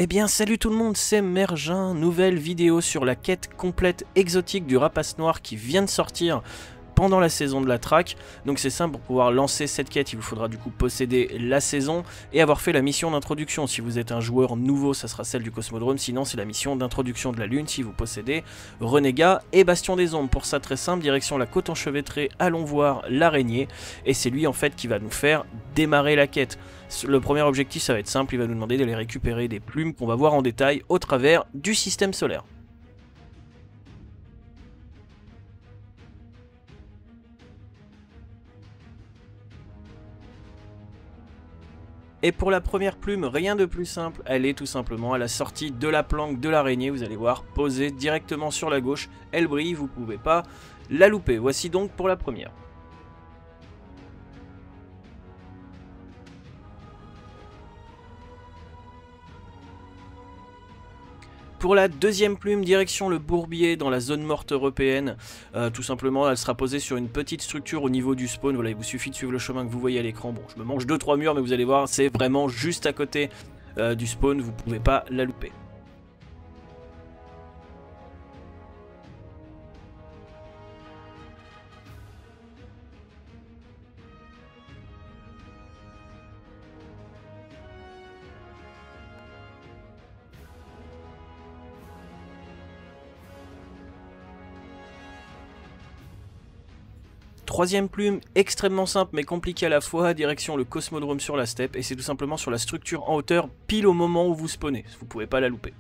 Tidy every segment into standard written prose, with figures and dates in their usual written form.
Eh bien salut tout le monde, c'est Mergin, nouvelle vidéo sur la quête complète exotique du rapace noir qui vient de sortir pendant la saison de la track. Donc c'est simple, pour pouvoir lancer cette quête il vous faudra du coup posséder la saison et avoir fait la mission d'introduction. Si vous êtes un joueur nouveau ça sera celle du Cosmodrome, sinon c'est la mission d'introduction de la lune si vous possédez Renégat et Bastion des Ombres. Pour ça très simple, direction la côte enchevêtrée, allons voir l'araignée et c'est lui en fait qui va nous faire démarrer la quête. Le premier objectif ça va être simple, il va nous demander d'aller récupérer des plumes qu'on va voir en détail au travers du système solaire. Et pour la première plume, rien de plus simple, elle est tout simplement à la sortie de la planque de l'araignée, vous allez voir, posée directement sur la gauche, elle brille, vous ne pouvez pas la louper. Voici donc pour la première. Pour la deuxième plume, direction le Bourbier dans la zone morte européenne. Tout simplement, elle sera posée sur une petite structure au niveau du spawn. Voilà, il vous suffit de suivre le chemin que vous voyez à l'écran. Bon, je me mange 2-3 murs, mais vous allez voir, c'est vraiment juste à côté du spawn. Vous ne pouvez pas la louper. Troisième plume, extrêmement simple mais compliquée à la fois, direction le Cosmodrome sur la steppe, et c'est tout simplement sur la structure en hauteur, pile au moment où vous spawnez, vous pouvez pas la louper.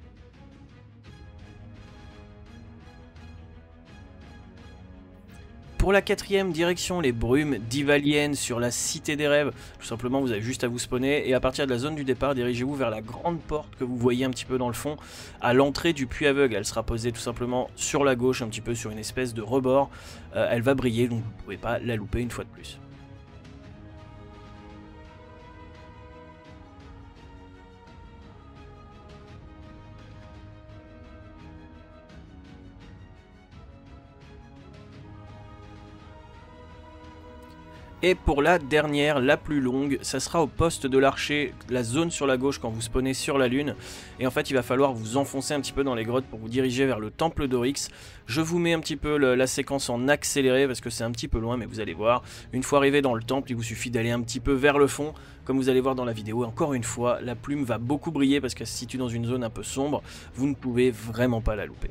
Pour la quatrième, direction les brumes d'Ivalienne sur la cité des rêves. Tout simplement, vous avez juste à vous spawner et à partir de la zone du départ, dirigez-vous vers la grande porte que vous voyez un petit peu dans le fond, à l'entrée du puits aveugle. Elle sera posée tout simplement sur la gauche, un petit peu sur une espèce de rebord. Elle va briller, donc vous ne pouvez pas la louper une fois de plus. Et pour la dernière, la plus longue, ça sera au poste de l'archer, la zone sur la gauche quand vous spawnez sur la lune. Et en fait, il va falloir vous enfoncer un petit peu dans les grottes pour vous diriger vers le temple d'Oryx. Je vous mets un petit peu la séquence en accéléré parce que c'est un petit peu loin, mais vous allez voir. Une fois arrivé dans le temple, il vous suffit d'aller un petit peu vers le fond. Comme vous allez voir dans la vidéo, encore une fois, la plume va beaucoup briller parce qu'elle se situe dans une zone un peu sombre. Vous ne pouvez vraiment pas la louper.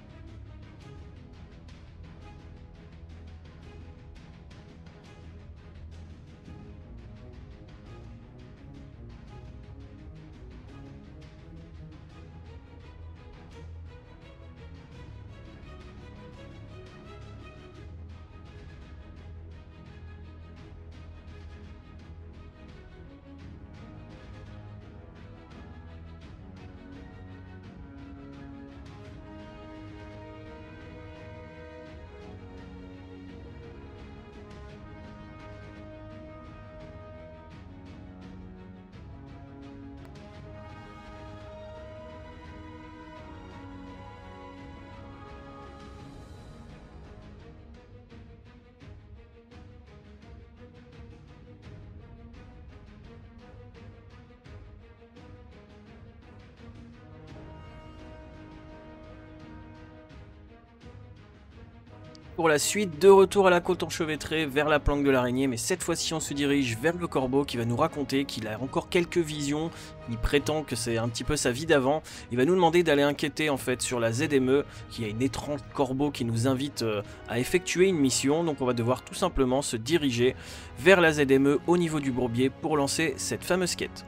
Pour la suite, de retour à la côte enchevêtrée vers la planque de l'araignée, mais cette fois-ci on se dirige vers le corbeau qui va nous raconter qu'il a encore quelques visions, il prétend que c'est un petit peu sa vie d'avant, il va nous demander d'aller enquêter en fait sur la ZME, qui a une étrange corbeau qui nous invite à effectuer une mission, donc on va devoir tout simplement se diriger vers la ZME au niveau du Bourbier pour lancer cette fameuse quête.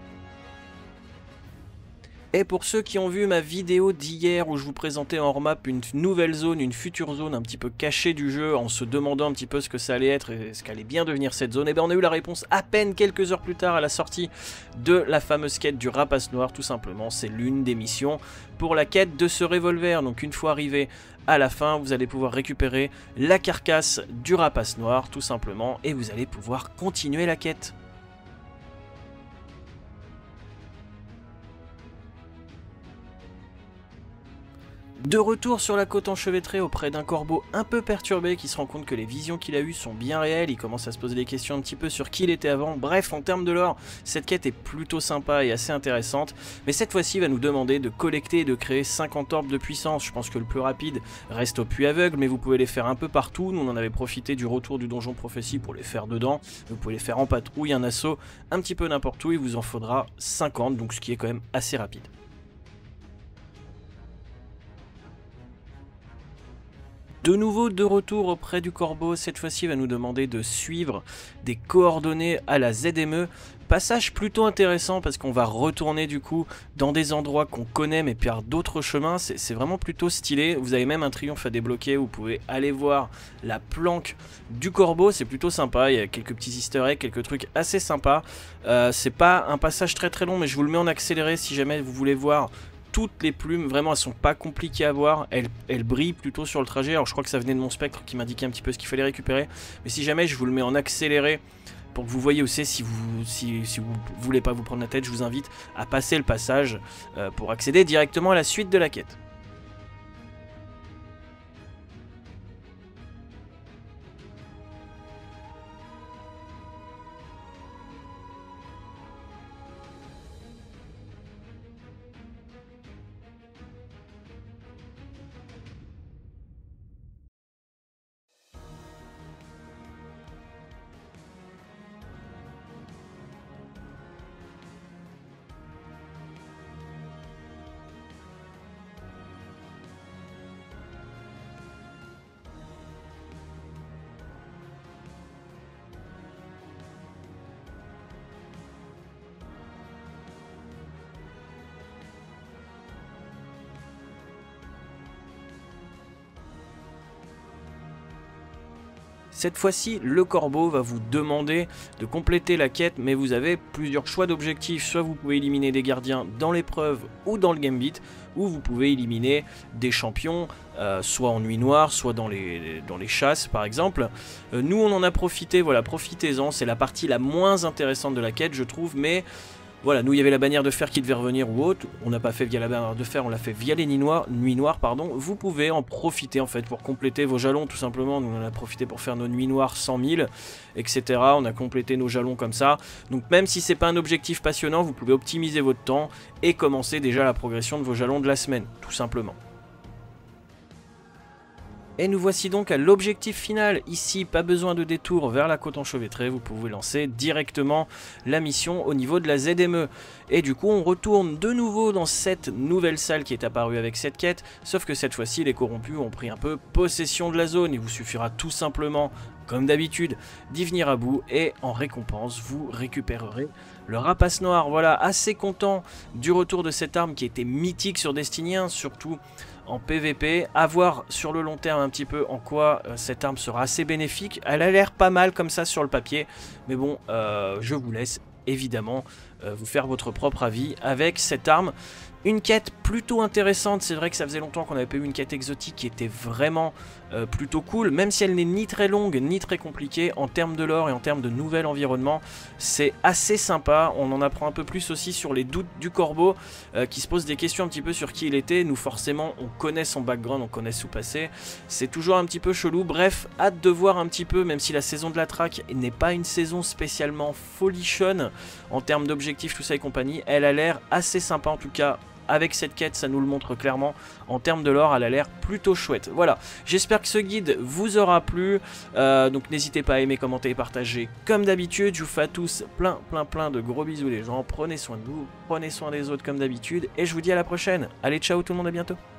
Et pour ceux qui ont vu ma vidéo d'hier où je vous présentais en map une nouvelle zone, une future zone un petit peu cachée du jeu en se demandant un petit peu ce que ça allait être et ce qu'allait bien devenir cette zone, et bien on a eu la réponse à peine quelques heures plus tard à la sortie de la fameuse quête du rapace noir. Tout simplement, c'est l'une des missions pour la quête de ce revolver. Donc une fois arrivé à la fin, vous allez pouvoir récupérer la carcasse du rapace noir tout simplement et vous allez pouvoir continuer la quête. De retour sur la côte enchevêtrée auprès d'un corbeau un peu perturbé qui se rend compte que les visions qu'il a eues sont bien réelles, il commence à se poser des questions un petit peu sur qui il était avant. Bref, en termes de lore, cette quête est plutôt sympa et assez intéressante, mais cette fois-ci il va nous demander de collecter et de créer 50 orbes de puissance. Je pense que le plus rapide reste au puits aveugle, mais vous pouvez les faire un peu partout. Nous on en avait profité du retour du donjon prophétie pour les faire dedans. Vous pouvez les faire en patrouille, en assaut, un petit peu n'importe où, il vous en faudra 50, donc ce qui est quand même assez rapide. De nouveau de retour auprès du corbeau, cette fois-ci il va nous demander de suivre des coordonnées à la ZME. Passage plutôt intéressant parce qu'on va retourner du coup dans des endroits qu'on connaît mais par d'autres chemins, c'est vraiment plutôt stylé. Vous avez même un triomphe à débloquer, vous pouvez aller voir la planque du corbeau, c'est plutôt sympa, il y a quelques petits easter eggs, quelques trucs assez sympas. C'est pas un passage très long mais je vous le mets en accéléré si jamais vous voulez voir. Toutes les plumes, vraiment elles sont pas compliquées à voir, elles brillent plutôt sur le trajet. Alors je crois que ça venait de mon spectre qui m'indiquait un petit peu ce qu'il fallait récupérer, mais si jamais je vous le mets en accéléré pour que vous voyez où c'est, si vous voulez pas vous prendre la tête, je vous invite à passer le passage pour accéder directement à la suite de la quête. Cette fois-ci, le corbeau va vous demander de compléter la quête, mais vous avez plusieurs choix d'objectifs. Soit vous pouvez éliminer des gardiens dans l'épreuve ou dans le gambit, ou vous pouvez éliminer des champions, soit en nuit noire, soit dans les chasses par exemple. Nous on en a profité, voilà, profitez-en, c'est la partie la moins intéressante de la quête je trouve, mais... Voilà, nous il y avait la bannière de fer qui devait revenir ou autre, on n'a pas fait via la bannière de fer, on l'a fait via les nuits noires, pardon. Vous pouvez en profiter en fait pour compléter vos jalons tout simplement, nous on en a profité pour faire nos nuits noires 100 000, etc. On a complété nos jalons comme ça, donc même si c'est pas un objectif passionnant, vous pouvez optimiser votre temps et commencer déjà la progression de vos jalons de la semaine, tout simplement. Et nous voici donc à l'objectif final, ici pas besoin de détour vers la côte enchevêtrée, vous pouvez lancer directement la mission au niveau de la ZME. Et du coup on retourne de nouveau dans cette nouvelle salle qui est apparue avec cette quête, sauf que cette fois-ci les corrompus ont pris un peu possession de la zone, il vous suffira tout simplement, comme d'habitude, d'y venir à bout et en récompense vous récupérerez le rapace noir. Voilà, assez content du retour de cette arme qui était mythique sur Destiny 1, surtout en PVP, à voir sur le long terme un petit peu en quoi cette arme sera assez bénéfique. Elle a l'air pas mal comme ça sur le papier, mais bon, je vous laisse évidemment vous faire votre propre avis avec cette arme. Une quête plutôt intéressante, c'est vrai que ça faisait longtemps qu'on n'avait pas eu une quête exotique qui était vraiment plutôt cool, même si elle n'est ni très longue ni très compliquée en termes de lore et en termes de nouvel environnement, c'est assez sympa. On en apprend un peu plus aussi sur les doutes du corbeau qui se pose des questions un petit peu sur qui il était. Nous forcément on connaît son background, on connaît son passé, c'est toujours un petit peu chelou. Bref, hâte de voir un petit peu, même si la saison de la traque n'est pas une saison spécialement folichonne en termes d'objectifs, tout ça et compagnie, elle a l'air assez sympa en tout cas. Avec cette quête, ça nous le montre clairement. En termes de lore, elle a l'air plutôt chouette. Voilà, j'espère que ce guide vous aura plu. Donc n'hésitez pas à aimer, commenter et partager comme d'habitude. Je vous fais à tous plein de gros bisous les gens. Prenez soin de vous, prenez soin des autres comme d'habitude. Et je vous dis à la prochaine. Allez, ciao tout le monde, à bientôt.